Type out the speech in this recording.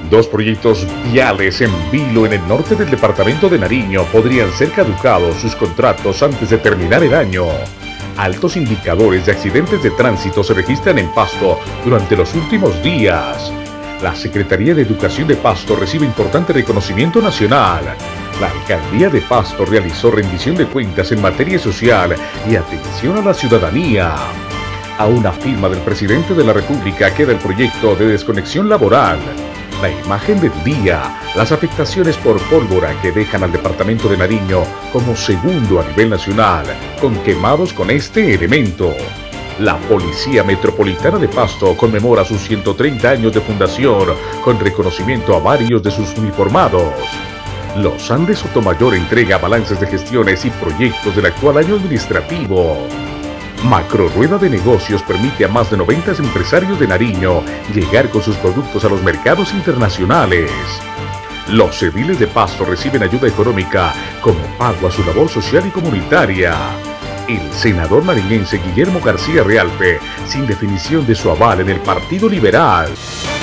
Dos proyectos viales en vilo en el norte del departamento de Nariño podrían ser caducados sus contratos antes de terminar el año. Altos indicadores de accidentes de tránsito se registran en Pasto durante los últimos días. La Secretaría de Educación de Pasto recibe importante reconocimiento nacional. La Alcaldía de Pasto realizó rendición de cuentas en materia social y atención a la ciudadanía. A una firma del presidente de la República queda el proyecto de desconexión laboral. La imagen del día, las afectaciones por pólvora que dejan al departamento de Nariño como segundo a nivel nacional, con quemados con este elemento. La Policía Metropolitana de Pasto conmemora sus 130 años de fundación con reconocimiento a varios de sus uniformados. Los Andes Sotomayor entrega balances de gestiones y proyectos del actual año administrativo. Macro Rueda de Negocios permite a más de 90 empresarios de Nariño llegar con sus productos a los mercados internacionales. Los ediles de Pasto reciben ayuda económica como pago a su labor social y comunitaria. El senador nariñense Guillermo García Realpe, sin definición de su aval en el Partido Liberal.